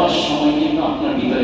দেওয়ার সময় কিন্তু আপনার ভিতরে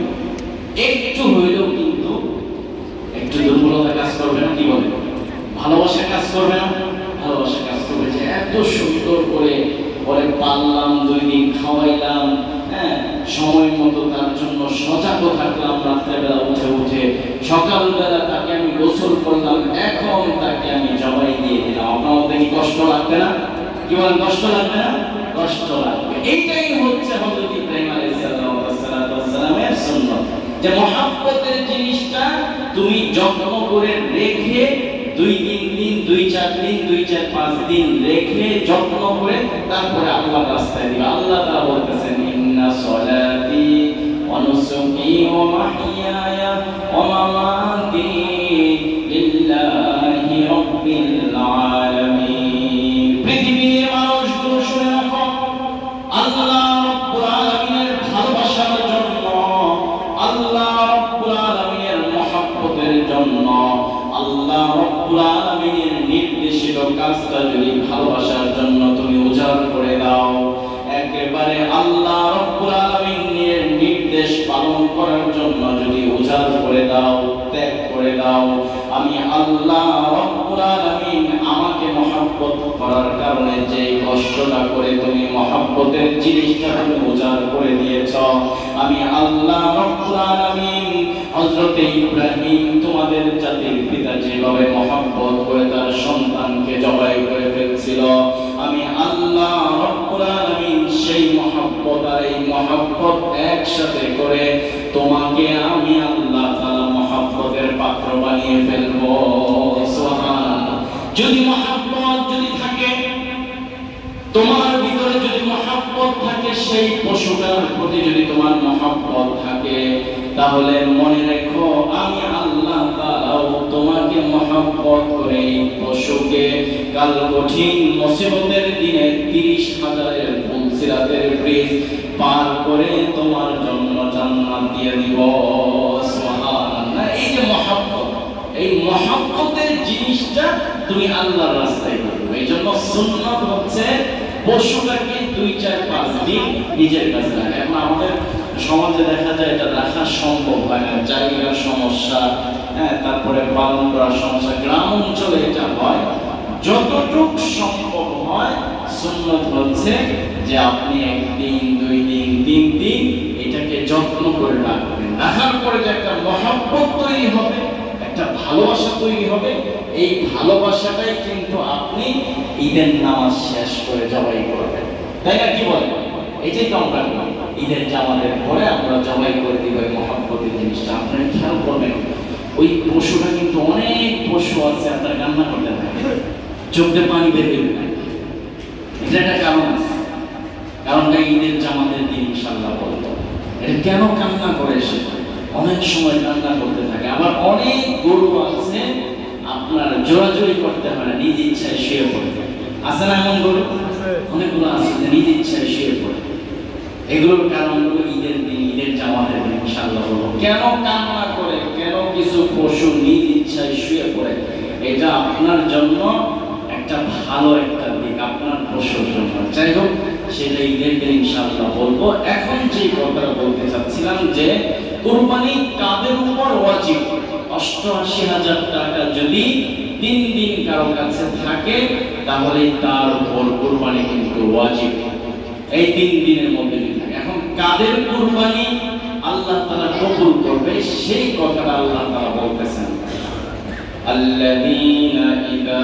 একটু হইলেও কিন্তু একটু দুর্বলতা কাজ করবে না, কি বলে? ভালোবাসা কাজ করবে না? ভালোবাসা কাজ করবে যে এত সুন্দর করে পরে পাললাম, 2 দিন খাওয়াইলাম, হ্যাঁ, সময় মতো তার জন্য সজাগ থাকলাম, রাত্রেবেলা উঠে সকালবেলা তাকে আমি গোসল করলাম, এখন তাকে আমি জবাই দিয়ে দিলাম। আপনার মধ্যে কি কষ্ট লাগবে না? কি বলেন, কষ্ট লাগবে না? কষ্ট লাগবে। এইটাই হচ্ছে হযরত ইব্রাহিম আলাইহিস সালামের সুন্নাত, যে মহব্বতের জিনিসটা তুমি যত্ন করে রেখে 2-3 দিন, 2-4 দিন, 2-4-5 দিন রেখে যত্ন করে তারপরে আল্লাহর রাস্তায় দিবা। আল্লাহ তাআলা বলতেছেন, ইন্না সলাতি ওয়া নুসুকি ওয়া মাহইয়ায়া ওয়া মামাতি লিল্লাহি রাব্বিল আলামিন। পৃথিবীর মানুষগুলো শুনে রাখো, আল্লাহ রাব্বুল আলামিনের ভালোবাসার জন্য, আল্লাহ রাব্বুল আলামিনের মহব্বতের জন্য, আল্লাহ রাব্বুল আলামিনের নির্দেশিত কাজটা যদি ভালোবাসার জন্য তুমি উজাড় করে দাও, একেবারে আল্লাহ রাব্বুল আলামিনের নির্দেশ পালন করার জন্য যদি উজাড় করে দাও, ত্যাগ করে দাও, আমি আল্লাহ রাব্বুল আলামিন আমাকে মহব্বত করার কারণে যে কষ্টটা করে তুমি মহব্বতের জিনিসটা তুমি উজাড় করে দিয়েছ, আমি আল্লাহ রাব্বুল আলামিন হযরত ইব্রাহিম তোমাদের জাতির পিতা যেভাবে মহব্বত করে তার সন্তানকে জবাই করে ফেলছিল, আমি আল্লাহ রাব্বুল আলামিন সেই মহব্বত আর এই মহব্বত একসাথে করে তোমাকে আমি আল্লাহ তাআলা মহব্বতের পাত্র বানিয়ে ফেলব। সুবহানাল্লাহ। যদি মহব্বত যদি থাকে তোমার ভিতরে, যদি মহব্বত থাকে, সেই পশুটার প্রতি যদি তোমার মহব্বত থাকে, তাহলে মনে রেখো আমি আল্লাহ তাআলাও তোমাকে মহব্বত করে এই পশুকে কাল কঠিন মুসিবতের দিনে 30,000-এর ফুলসিরাতের ব্রিজ পার করে তোমার জন্য জান্নাত দিয়ে দিব। সুবহানাল্লাহ। এই যে মহব্বত, এই মহব্বতের জিনিসটা তুমি আল্লাহর রাস্তায় করবে। এই জন্য সুন্নাত হচ্ছে পশুটাকে 2-4-5 দিন নিজের কাছে রাখা। এখন আমাদের সমাজে দেখা যায় এটা রাখা সম্ভব হয় না, জায়গার সমস্যা, হ্যাঁ, তারপরে পালন করার সমস্যা। গ্রাম অঞ্চলে এটা হয়। যতটুক সম্ভব হয় সুন্নাত হচ্ছে যে আপনি 1 দিন, 2 দিন, 3 দিন এটাকে যত্ন করে রাখবেন। রাখার পরে যে একটা মহব্বত তৈরি হবে, একটা ভালোবাসা তৈরি হবে, এই ভালোবাসাটাই কিন্তু আপনি ঈদের নামাজ শেষ করে জবাই করবেন, তাই না? কি বলেন? এটাই তো আমরা করি। ঈদের জামাতের পরে আমরা জবাই করে দিব এই মহব্বতের জিনিসটা। আপনারা খেয়াল করবেন, ওই পশুটা কিন্তু অনেক পশু আছে আপনার কান্না করতে থাকে, চোখে পানি বের হয়ে যায়। এটা একটা কারণ আছে, কারণটা ঈদের জামাতের দিন ইনশাআল্লাহ বলবো। এটা কেন কান্না করে সে? অনেক সময় কান্না করতে থাকে। আবার অনেক গরু আছে আপনার জোরাজোরি করতে হয় না, নিজ ইচ্ছায় শুয়ে পড়ে। আছে না এমন গরু? অনেকগুলো আছে যে নিজ ইচ্ছায় শুয়ে পড়ে। এগুলোর কারণগুলো ঈদের দিন, ঈদের জামাতের দিন ইনশাআল্লাহ বলবো। কেন কান্না করে, কেন কিছু পশু নিজ ইচ্ছায় শুয়ে পড়ে, এটা আপনার জন্য একটা ভালো একটা দিক, আপনার পশুর জন্য। যাই হোক, সেটা ঈদের দিন ইনশাআল্লাহ বলবো। এখন যে কথাটা বলতে চাচ্ছিলাম যে কুরবানি কাদের উপর ওয়াজিব? 88,000 টাকা যদি 3 দিন কারো কাছে থাকে, তাহলে তার উপর কুরবানি কিন্তু ওয়াজিব, এই 3 দিনের মধ্যে যদি থাকে। এখন কাদের কুরবানি আল্লাহ তাআলা কবুল করবে, সেই কথাটা আল্লাহ তাআলা বলতেছেন, আল্লাযীনা ইযা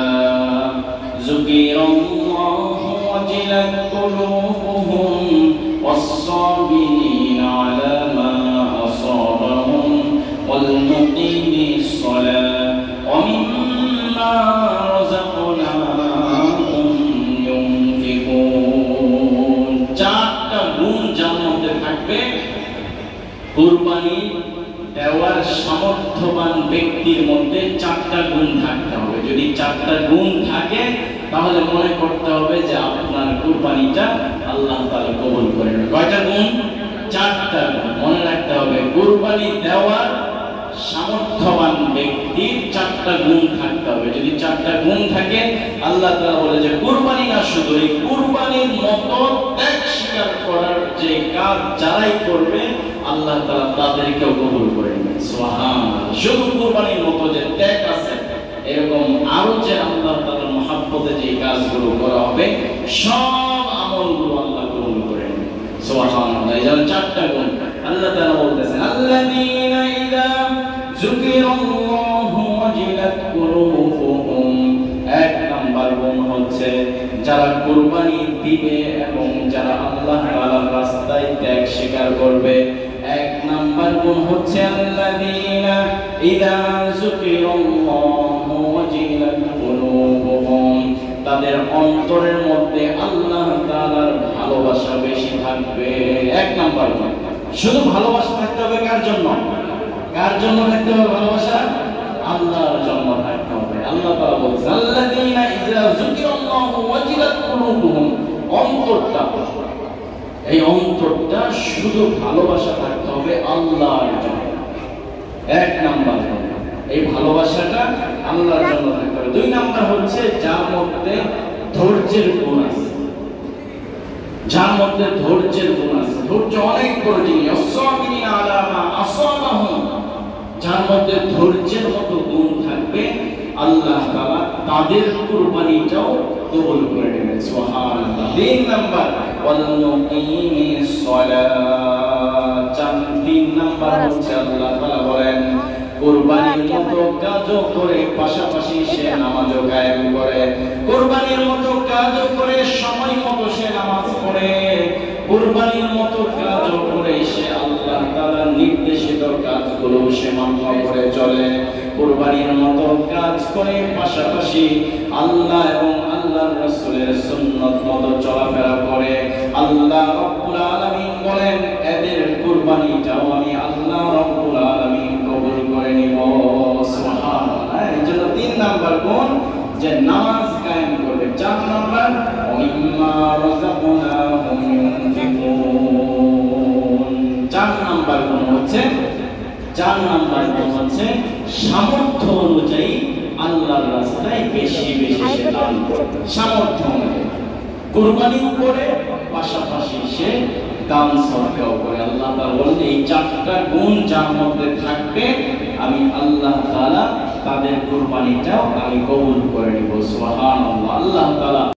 যুকিরাল্লাহু ওয়াজিলাত কুলুবুহুম ওয়াস-সাবিরিনা আলা মা আসাবাহুম ওয়াল মুকিমিস সালাত ওয়া মিম্মা রাযাকনাহুম ইউনফিকুন। 4টা গুণ যার মধ্যে থাকবে, কুরবানি দেওয়ার সামর্থ্যবান ব্যক্তির মধ্যে 4টা গুণ থাকতে হবে। যদি 4টা গুণ থাকে, তাহলে মনে করতে হবে যে আপনার কুরবানিটা আল্লাহ তাআলা কবুল করেন। কয়টা গুণ? 4টা গুণ মনে রাখতে হবে। কুরবানি দেওয়ার সামর্থ্যবান ব্যক্তির 4টা গুণ থাকতে হবে। যদি 4টা গুণ থাকে, আল্লাহ তাআলা বলে যে কুরবানি না শুধু, এই কুরবানির মতো ত্যাগ স্বীকার করার যে কাজ যারাই করবে আল্লাহ তাআলা তাদেরকেও কবুল করে নেবেন। সুবহানাল্লাহ। শুধু কুরবানির মতো যে ত্যাগ আছে, এরকম আরো যে আল্লাহ তাআলার মহব্বতে যে কাজগুলো করা হবে সব আমলগুলো আল্লাহ কবুল করে নেবেন। সুবহানাল্লাহ। এই 4টা গুণ আল্লাহ তাআলা বলতেছেন, আল্লাযীনা ইযা যুকিরাল্লাহু ওয়াজিলাত কুলুবুহুম। 1 নাম্বার গুণ হচ্ছে যারা কুরবানি দিবে এবং যারা আল্লাহ তাআলার রাস্তায় ত্যাগ স্বীকার করবে। 1 নাম্বার গুণ হচ্ছে আল্লাযীনা ইযা যুকিরাল্লাহু ওয়াজিলাত কুলুবুহুম। তাদের অন্তরের মধ্যে আল্লাহ তাআলার ভালোবাসা বেশি থাকবে। 1 নাম্বার গুণ। শুধু ভালোবাসা থাকতে হবে কার জন্য? কার জন্য থাকতে হবে ভালোবাসা? আল্লাহর জন্য থাকতে হবে। আল্লাহ তাআলা বলেছেন, আল্লাযীনা ইযা যুকিরাল্লাহু ওয়াজিলাত কুলুবুহুম। অন্তরটা, এই অন্তরটা শুধু ভালোবাসা থাকতে হবে আল্লাহর জন্য। 1 নাম্বার, এই ভালোবাসাটা আল্লাহর জন্য থাকতে হবে। 2 নাম্বার হচ্ছে যার মধ্যে ধৈর্যের গুণ আছে। যার মধ্যে ধৈর্যের গুণ আছে, ধৈর্য অনেক বড় জিনিস। আস-সাবিরিনা আলা মা আসাবাহুম। যার মধ্যে ধৈর্যের মতো গুণ থাকবে আল্লাহ তাআলা তাদের কুরবানিটাও কবুল করে নেবেন। সুবহানাল্লাহ। 3 নাম্বার ওয়াল মুকিমিস সালাত। 3 নাম্বার হচ্ছে আল্লাহ তাআলা বলেন কুরবানির মতো কাজও করে পাশাপাশি সে নামাজও কায়েম করে। কুরবানির মতো কাজও করে সময় মতো সে নামাজ পড়ে। কুরবানির মতো কাজও করে সে আল্লাহ তাআলার নির্দেশিত কাজগুলো সে মান্য করে চলে। কুরবানির মতো কাজ করে পাশাপাশি আল্লাহ এবং আল্লাহর রাসূলের সুন্নাত মতো চলাফেরা করে। আল্লাহ রাব্বুল আলামিন বলেন এদের কুরবানিটাও আমি আল্লাহ রাব্বুল আলামিন কবুল করে নিব। সুবহানাল্লাহ। এইজন্য 3 নাম্বার গুণ যে নামাজ কায়েম করবে। 4 নাম্বার ওমিম্মা রাযাকনাহুম ইউনফিকুন। 4 নাম্বার গুণ হচ্ছে সামর্থ্য অনুযায়ী আল্লাহর রাস্তায় বেশি বেশি সে দান করবে। সামর্থ্য অনুযায়ী কুরবানিও করে পাশাপাশি সে দান সদকাও করে। আল্লাহ তাআলা বলেন এই 4টা গুণ যার মধ্যে থাকবে আমি আল্লাহ তাআলা তাদের কুরবানিটাও আমি কবুল করে নিব। সুবহানাল্লাহ। আল্লাহ তাআলা